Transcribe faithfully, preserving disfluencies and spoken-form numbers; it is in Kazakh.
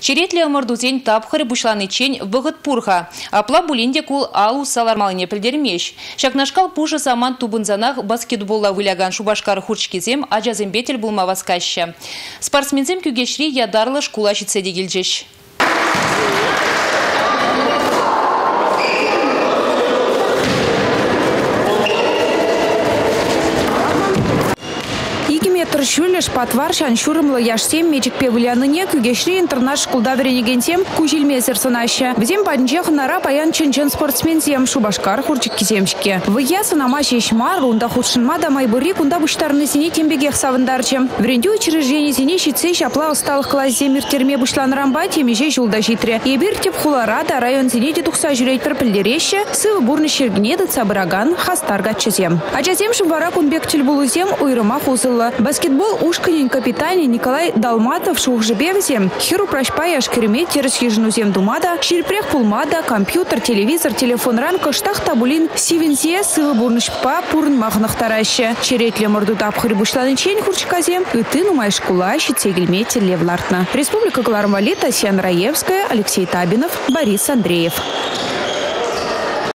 Черетле омордузень тапхары бушланы чень выгод пурха. Апла булинде кул алу салармалыне придермеш. Шакнашкал пуша саман тубынзанах баскетболла выляган шубашкар хурчкизем ажазембетель булма васкаща. Спортсмензем кюгешри ядарлы шкулашице дегилжеш. Шүлеш патвар шаншурымлы яшсем мечик певляныне күгешри интернат шкулда веренегенсем кужильмезер сынаща. Взем паднчех нара паян чынчын спортсмензем шубашкар хурчик киземшке. Выя сынама шешма рунда худшынма да майбури кунда буштарны зине тембегех савындарчем. Вренду учреждение зине щитсе шапла усталых классе миртерме бушлан рамба темеже жулда житре. Ебир теп хулара да район зине дедухса жюрейт перпельдереща сывы бурны шергнеды цабыраган хастарга чезем. А чезем шубара кунбек тюльбулузем уйрыма хузылла. Баскетбол ушканин капитане Николай Далматов шухжебевзем. Хиру прашпая шкерме терес ежнузем думада, ширпрех пулмада, компьютер, телевизор, телефон ранка, штах табулин, сивензе, сывы бурнышпа, пурн махнахтараща. Черетле мордута обхарибушланы чень хурчказем, и ты нумай шкула, щицегельме телевлартна. Республика Галармали, Татьяна Раевская, Алексей Табинов, Борис Андреев.